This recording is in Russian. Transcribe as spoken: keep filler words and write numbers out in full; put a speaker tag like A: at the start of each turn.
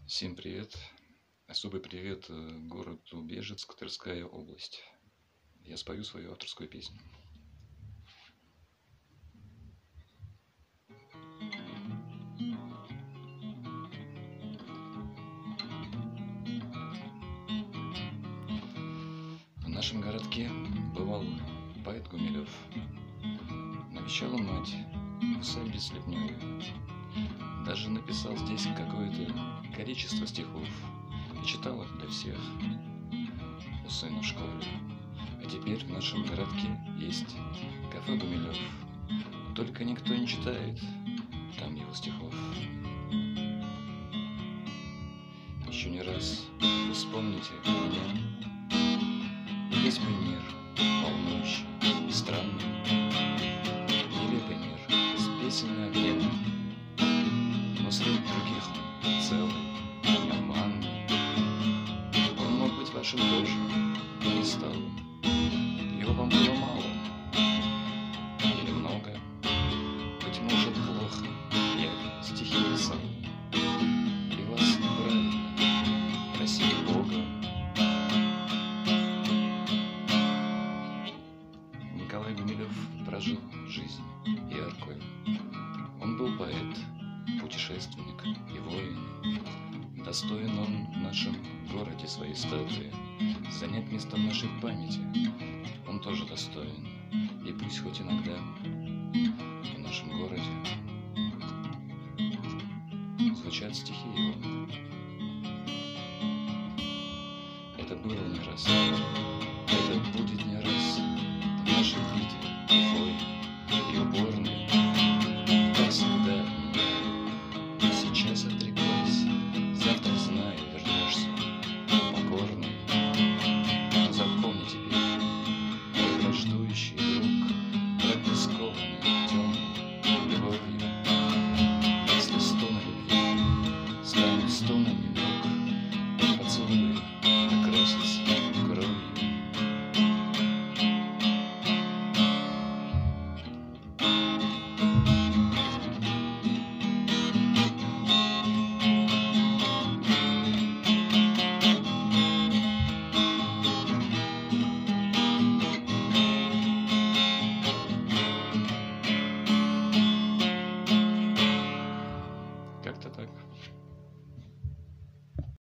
A: Всем привет! Особый привет э, городу Бежецк, Тверская область. Я спою свою авторскую песню. В нашем городке бывал поэт Гумилев. Навещал он мать в усадьбе Слепневой. Даже написал здесь какое-то количество стихов и читал их для всех у сына в школе. А теперь в нашем городке есть кафе Гумилев. Только никто не читает там его стихов. Еще не раз вы вспомните меня. Весь мой мир волнующий и странный, нелепый мир с песен и огня. Но среди других он целый, нормальный. Он мог быть вашим тоже, но не стал. Его вам было мало или много. Быть может, плохо я стихи писал, и вас неправильно просили Бога. Николай Гумилев прожил жизнь яркую. Он был поэт, путешественник и воин. Достоин он в нашем городе своей статуи, занять место в нашей памяти. Он тоже достоин, и пусть хоть иногда в нашем городе звучат стихи его. Это было не раз, это будет не раз в нашем виде, Уфой и уборной. Так всегда, сейчас отрезать.